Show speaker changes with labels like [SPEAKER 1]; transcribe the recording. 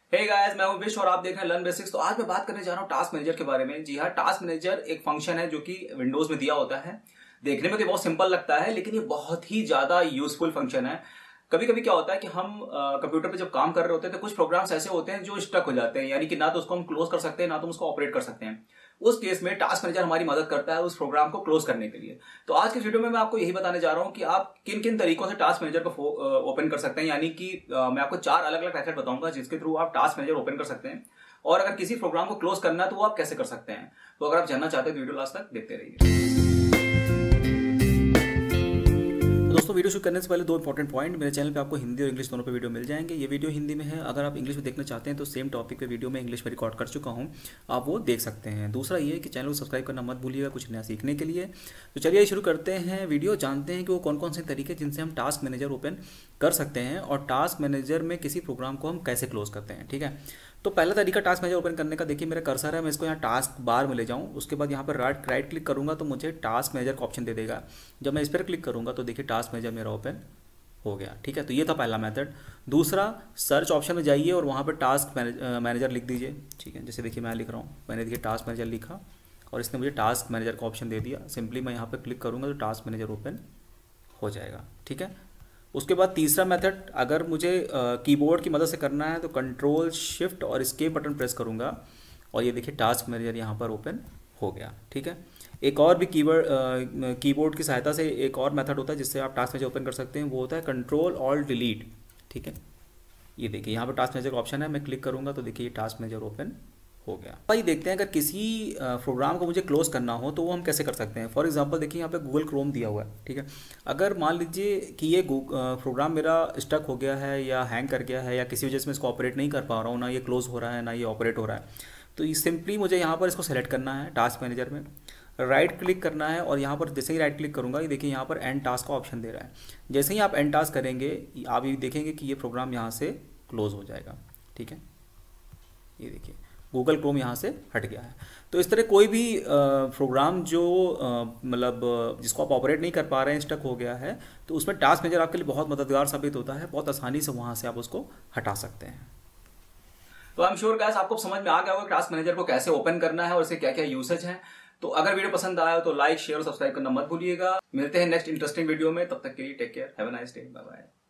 [SPEAKER 1] Hey guys, मैं हूं wish और आप देख रहे हैं लर्न बेसिक्स। तो आज मैं बात करने जा रहा हूं टास्क मैनेजर के बारे में। जी हाँ, टास्क मैनेजर एक फंक्शन है जो कि विंडोज में दिया होता है। देखने में तो बहुत सिंपल लगता है, लेकिन ये बहुत ही ज्यादा यूजफुल फंक्शन है। कभी कभी क्या होता है कि हम कंप्यूटर पे जब काम कर रहे होते हैं तो कुछ प्रोग्राम्स ऐसे होते हैं जो स्टक हो जाते हैं, यानी कि ना तो उसको हम क्लोज कर सकते हैं ना तो उसको ऑपरेट कर सकते हैं। उस केस में टास्क मैनेजर हमारी मदद करता है उस प्रोग्राम को क्लोज करने के लिए। तो आज के वीडियो में मैं आपको यही बताने जा रहा हूं कि आप किन किन तरीकों से टास्क मैनेजर को ओपन कर सकते हैं। यानी कि मैं आपको 4 अलग अलग मेथड बताऊंगा जिसके थ्रू आप टास्क मैनेजर ओपन कर सकते हैं, और अगर किसी प्रोग्राम को क्लोज करना है तो वो आप कैसे कर सकते हैं। तो अगर आप जानना चाहते हैं तो वीडियो लास्ट तक देखते रहिए। दोस्तों, वीडियो शुरू करने से पहले 2 इंपॉर्टेंट पॉइंट। मेरे चैनल पे आपको हिंदी और इंग्लिश दोनों पे वीडियो मिल जाएंगे। ये वीडियो हिंदी में है, अगर आप इंग्लिश में देखना चाहते हैं तो सेम टॉपिक पे वीडियो मैं इंग्लिश में रिकॉर्ड कर चुका हूँ, आप वो देख सकते हैं। दूसरा ये कि चैनल को सब्सक्राइब करना मत भूलिएगा कुछ नया सीखने के लिए। तो चलिए शुरू करते हैं वीडियो, जानते हैं कि वो कौन कौन से तरीके जिनसे हम टास्क मैनेजर ओपन कर सकते हैं और टास्क मैनेजर में किसी प्रोग्राम को हम कैसे क्लोज करते हैं। ठीक है, तो पहला तरीका टास्क मैनेजर ओपन करने का, देखिए मेरा कर्सर है, मैं इसको यहाँ टास्क बार में ले जाऊँ, उसके बाद यहाँ पर राइट क्लिक करूँगा तो मुझे टास्क मैनेजर का ऑप्शन दे देगा। जब मैं इस पर क्लिक करूँगा तो देखिए टास्क मैनेजर मेरा ओपन हो गया। ठीक है, तो ये था पहला मेथड। दूसरा, सर्च ऑप्शन में जाइए और वहाँ पर टास्क मैनेजर लिख दीजिए। ठीक है, जैसे देखिए मैं लिख रहा हूँ, मैंने देखिए टास्क मैनेजर लिखा और इसने मुझे टास्क मैनेजर का ऑप्शन दे दिया। सिंपली मैं यहाँ पर क्लिक करूँगा तो टास्क मैनेजर ओपन हो जाएगा। ठीक है, उसके बाद तीसरा मेथड, अगर मुझे कीबोर्ड की मदद से करना है तो कंट्रोल शिफ्ट और एस्केप बटन प्रेस करूँगा और ये देखिए टास्क मैनेजर यहाँ पर ओपन हो गया। ठीक है, एक और भी कीबोर्ड की सहायता से एक और मेथड होता है जिससे आप टास्क मैनेजर ओपन कर सकते हैं, वो होता है कंट्रोल ऑल्ट डिलीट। ठीक है, ये देखिए यहाँ पर टास्क मैनेजर का ऑप्शन है, मैं क्लिक करूँगा तो देखिए ये टास्क मैनेजर ओपन हो गया। भाई देखते हैं अगर किसी प्रोग्राम को मुझे क्लोज करना हो तो वो हम कैसे कर सकते हैं। फॉर एग्जांपल देखिए यहाँ पे गूगल क्रोम दिया हुआ है। ठीक है, अगर मान लीजिए कि ये प्रोग्राम मेरा स्टक हो गया है या हैंग कर गया है या किसी वजह से मैं इसको ऑपरेट नहीं कर पा रहा हूँ, ना ये क्लोज हो रहा है ना ये ऑपरेट हो रहा है, तो ये सिंपली मुझे यहाँ पर इसको सेलेक्ट करना है, टास्क मैनेजर में राइट क्लिक करना है और यहाँ पर जैसे ही राइट क्लिक करूँगा ये देखिए यहाँ पर एंड टास्क का ऑप्शन दे रहा है। जैसे ही आप एंड टास्क करेंगे आप ये देखेंगे कि ये प्रोग्राम यहाँ से क्लोज हो जाएगा। ठीक है, ये देखिए गूगल क्रोम यहाँ से हट गया है। तो इस तरह कोई भी प्रोग्राम जो मतलब जिसको आप ऑपरेट नहीं कर पा रहे हैं, स्टक हो गया है, तो उसमें टास्क मैनेजर आपके लिए बहुत मददगार साबित होता है। बहुत आसानी से वहाँ से आप उसको हटा सकते हैं। तो आई एम श्योर गाइस आपको समझ में आ गया होगा टास्क मैनेजर को कैसे ओपन करना है और इसके क्या क्या यूसेज हैं। तो अगर वीडियो पसंद आया हो तो लाइक शेयर और सब्सक्राइब करना मत भूलिएगा। मिलते हैं नेक्स्ट इंटरेस्टिंग वीडियो में, तब तक के लिए take care, have a nice day, bye bye.